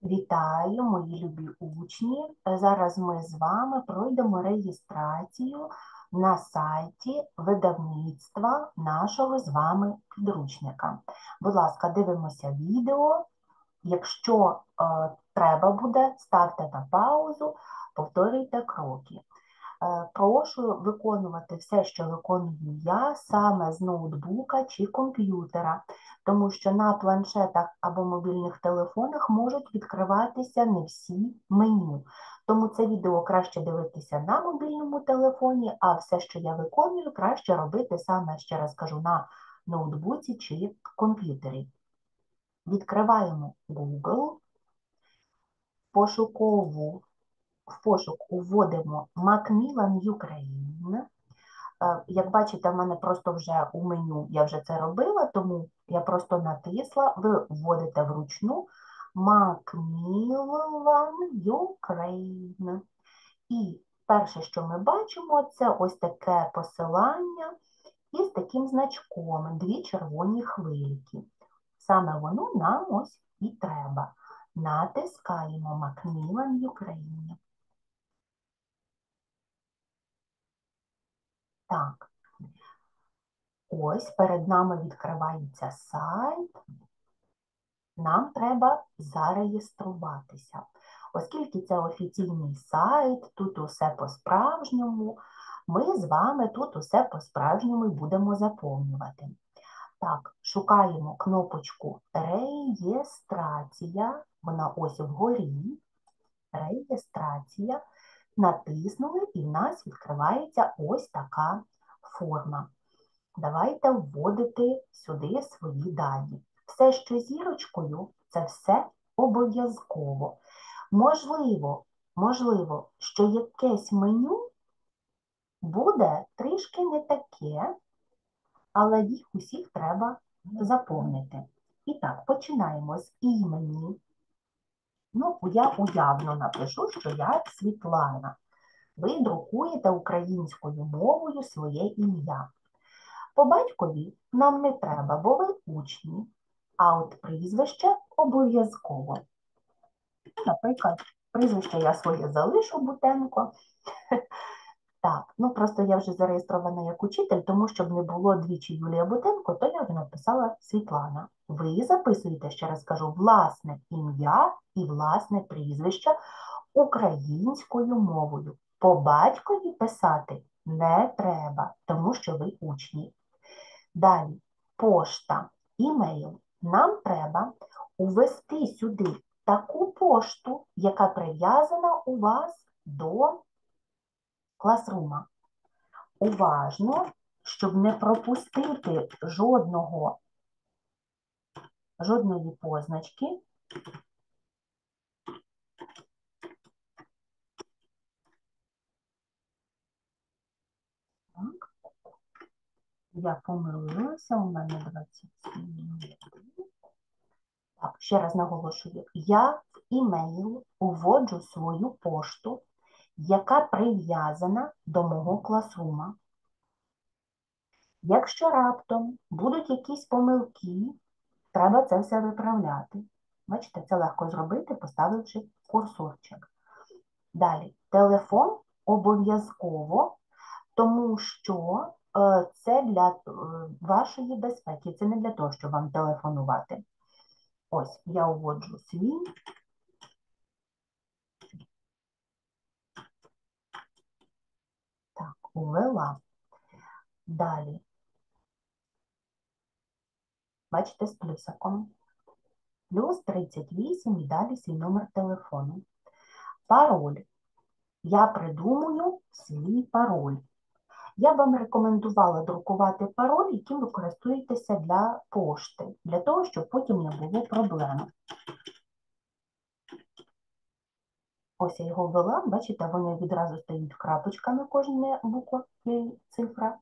Вітаю, мої любі учні! Зараз ми з вами пройдемо реєстрацію на сайті видавництва нашого з вами підручника. Будь ласка, дивимося відео. Якщо треба буде, ставте на паузу, повторюйте кроки. Прошу виконувати все, що виконую я, саме з ноутбука чи комп'ютера, тому що на планшетах або мобільних телефонах можуть відкриватися не всі меню. Тому це відео краще дивитися на мобільному телефоні, а все, що я виконую, краще робити саме, ще раз кажу, на ноутбуці чи комп'ютері. Відкриваємо Google, в пошук вводимо Macmillan Ukraine. Як бачите, в мене просто вже у меню, я вже це робила, тому я просто натисла, ви вводите вручну Macmillan Ukraine. І перше, що ми бачимо, це ось таке посилання із таким значком, дві червоні хвильки. Саме воно нам ось і треба. Натискаємо Macmillan Ukraine. Так, ось перед нами відкривається сайт. Нам треба зареєструватися. Оскільки це офіційний сайт, тут усе по-справжньому, ми з вами тут усе по-справжньому будемо заповнювати. Так, шукаємо кнопочку «Реєстрація», вона ось вгорі, «Реєстрація», натиснули і в нас відкривається ось така форма. Давайте вводити сюди свої дані. Все, що зірочкою, це все обов'язково. Можливо, що якесь меню буде трішки не таке, але їх усіх треба заповнити. І так, починаємо з імені. Ну, я уявно напишу, що я Світлана. Ви друкуєте українською мовою своє ім'я. По батькові нам не треба, бо ви учні, а от прізвище обов'язково. Наприклад, прізвище я своє залишу, Бутенко. Так, ну просто я вже зареєстрована як учитель, тому щоб не було двічі Юлія Бутенко, то я вже написала Світлана. Ви записуєте, ще раз кажу, власне ім'я і власне прізвище українською мовою. По батькові писати не треба, тому що ви учні. Далі, пошта, імейл. Нам треба увести сюди таку пошту, яка прив'язана у вас до класрума. Уважно, щоб не пропустити жодної позначки. Так. Я помилилася, у мене 27. Так, ще раз наголошую. Я в імейл уводжу свою пошту, яка прив'язана до мого класрума. Якщо раптом будуть якісь помилки, треба це все виправляти. Бачите, це легко зробити, поставивши курсорчик. Далі, телефон обов'язково, тому що це для вашої безпеки, це не для того, щоб вам телефонувати. Ось, я вводжу свій. Так, ввела. Далі. Бачите, з плюсиком. Плюс 38 і далі свій номер телефону. Пароль. Я придумую свій пароль. Я вам рекомендувала друкувати пароль, яким ви користуєтеся для пошти, для того, щоб потім не було проблем. Ось я його ввела, бачите, вони відразу стають крапочками, кожна буква і цифра.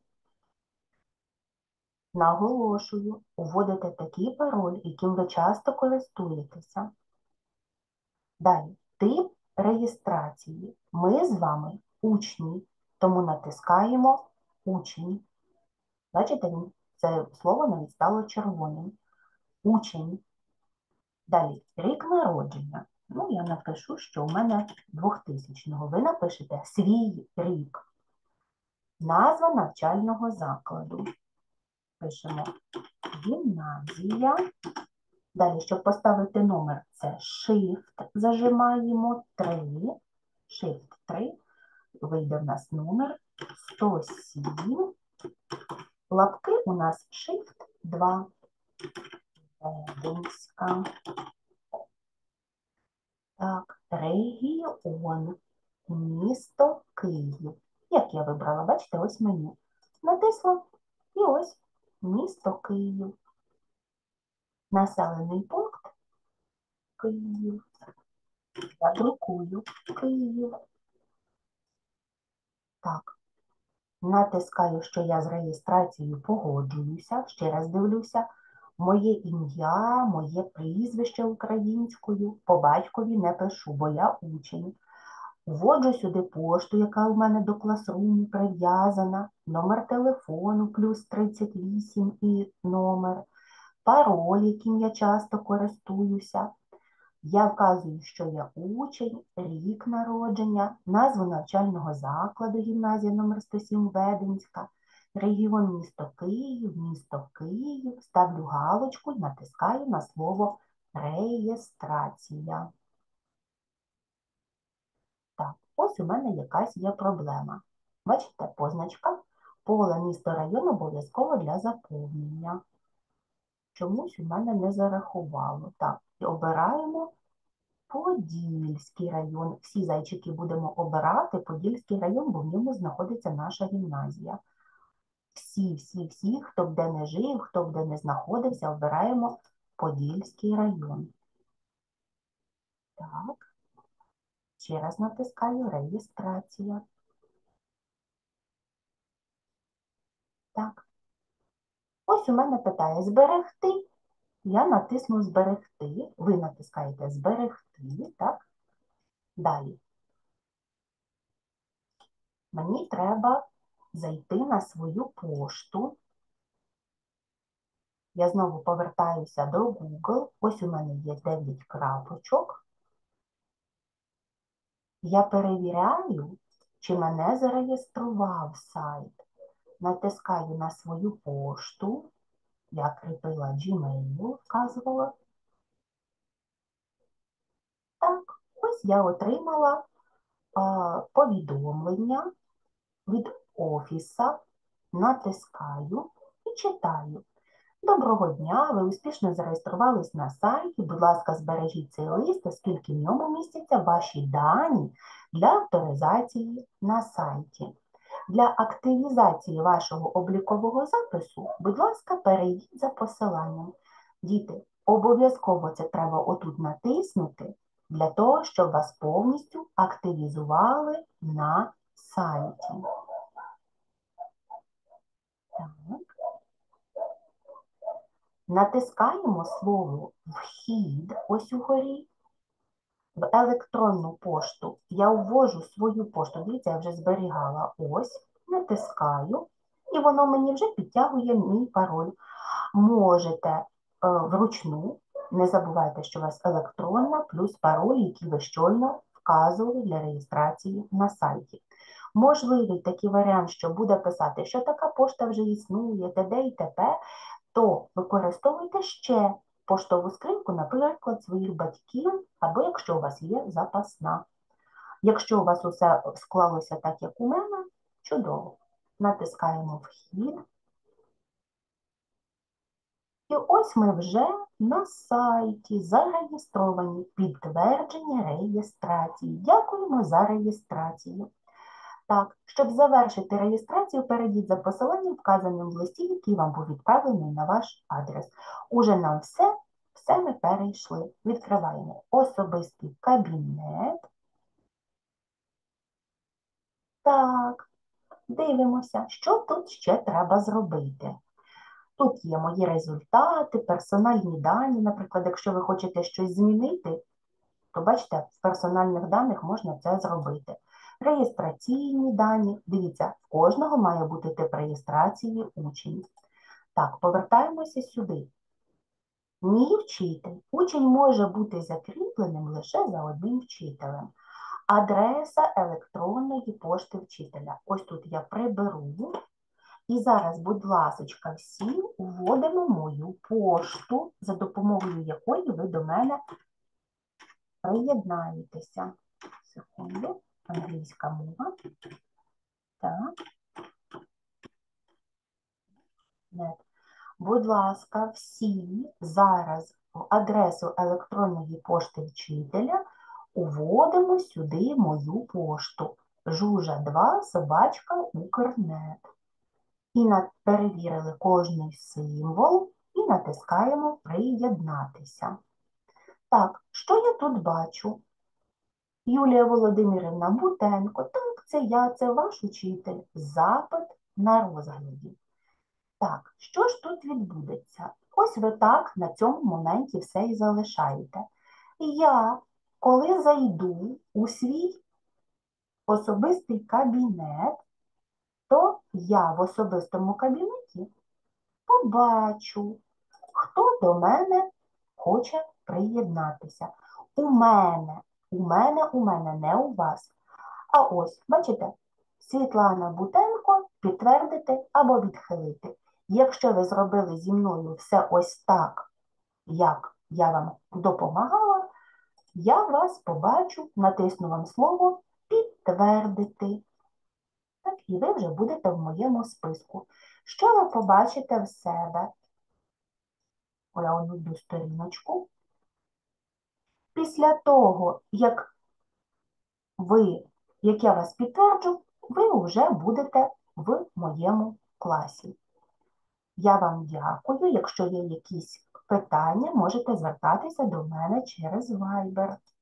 Наголошую, вводите такий пароль, яким ви часто користуєтеся. Далі, тип реєстрації. Ми з вами учні, тому натискаємо «Учень». Бачите, це слово навіть стало червоним. Учень. Далі, рік народження. Ну, я напишу, що у мене 2000-го. Ви напишете свій рік. Назва навчального закладу. Пишемо гімназія. Далі, щоб поставити номер, це Shift зажимаємо 3. Shift 3. Вийде в нас номер 107. Лапки у нас Shift 2. Веденська. Так, регіон. Місто Київ. Як я вибрала, бачите, ось меню. Натисла і ось місто Київ. Населений пункт Київ. Я друкую Київ. Так, натискаю, що я з реєстрацією погоджуюся. Ще раз дивлюся. Моє ім'я, моє прізвище українською. По батькові не пишу, бо я учень. Вводжу сюди пошту, яка у мене до класруму прив'язана, номер телефону плюс 38 і номер, пароль, яким я часто користуюся. Я вказую, що я учень, рік народження, назву навчального закладу гімназія номер 107 Веденська, регіон місто Київ, ставлю галочку і натискаю на слово реєстрація. Так, ось у мене якась є проблема. Бачите, позначка, поле, місто, район обов'язково для заповнення. Чомусь у мене не зарахувало. Так, і обираємо Подільський район. Всі зайчики будемо обирати Подільський район, бо в ньому знаходиться наша гімназія. Всі, хто б де не жив, хто б де не знаходився, обираємо Подільський район. Так, ще раз натискаю реєстрація. Так. Ось у мене питає зберегти. Я натисну зберегти. Ви натискаєте зберегти, так? Далі. Мені треба зайти на свою пошту. Я знову повертаюся до Google. Ось у мене є 9 крапочок. Я перевіряю, чи мене зареєстрував сайт. Натискаю на свою пошту. Я кріпила Gmail, вказувала. Так, ось я отримала повідомлення від офіса, натискаю і читаю. Доброго дня, ви успішно зареєструвались на сайті. Будь ласка, збережіть цей лист, оскільки в ньому містяться ваші дані для авторизації на сайті. Для активізації вашого облікового запису, будь ласка, перейдіть за посиланням. Діти, обов'язково це треба отут натиснути, для того, щоб вас повністю активізували на сайті. Так. Натискаємо слово «Вхід» ось угорі. В електронну пошту я ввожу свою пошту. Дивіться, я вже зберігала. Ось, натискаю, і воно мені вже підтягує мій пароль. Можете вручну, не забувайте, що у вас електронна плюс пароль, який ви щойно вказували для реєстрації на сайті. Можливий такий варіант, що буде писати, що така пошта вже існує, т.д. і т.п., то використовуйте ще поштову скриньку, наприклад, своїх батьків, або якщо у вас є запасна. Якщо у вас усе склалося так, як у мене, чудово. Натискаємо «Вхід». І ось ми вже на сайті зареєстровані, підтвердження реєстрації. Дякуємо за реєстрацію. Так, щоб завершити реєстрацію, перейдіть за посиланням, вказаним в листі, який вам був відправлений на ваш адрес. Уже нам все ми перейшли. Відкриваємо особистий кабінет. Так, дивимося, що тут ще треба зробити. Тут є мої результати, персональні дані. Наприклад, якщо ви хочете щось змінити, то бачите, в персональних даних можна це зробити. Реєстраційні дані. Дивіться, в кожного має бути тип реєстрації учень. Так, повертаємося сюди. Мій вчитель. Учень може бути закріплений закріпленим лише за одним вчителем. Адреса електронної пошти вчителя. Ось тут я приберу. І зараз, будь ласочка, всі вводимо мою пошту, за допомогою якої ви до мене приєднаєтеся. Секунду, англійська мова. Так. Нет. Будь ласка, всі зараз в адресу електронної пошти вчителя уводимо сюди мою пошту. Жужа2@Укрнет. І перевірили кожний символ і натискаємо «Приєднатися». Так, що я тут бачу? Юлія Володимирівна Бутенко. Так, це я, це ваш учитель. Запит на розгляді. Так, що ж тут відбудеться? Ось ви так на цьому моменті все і залишаєте. І я, коли зайду у свій особистий кабінет, то я в особистому кабінеті побачу, хто до мене хоче приєднатися. У мене, не у вас. А ось, бачите, Світлана Бутенко підтвердити або відхилити. Якщо ви зробили зі мною все ось так, як я вам допомагала, я вас побачу, натисну вам слово «Підтвердити». Так, і ви вже будете в моєму списку. Що ви побачите в себе? Я одну сторіночку. Після того, як я вас підтверджу, ви вже будете в моєму класі. Я вам дякую. Якщо є якісь питання, можете звертатися до мене через Viber.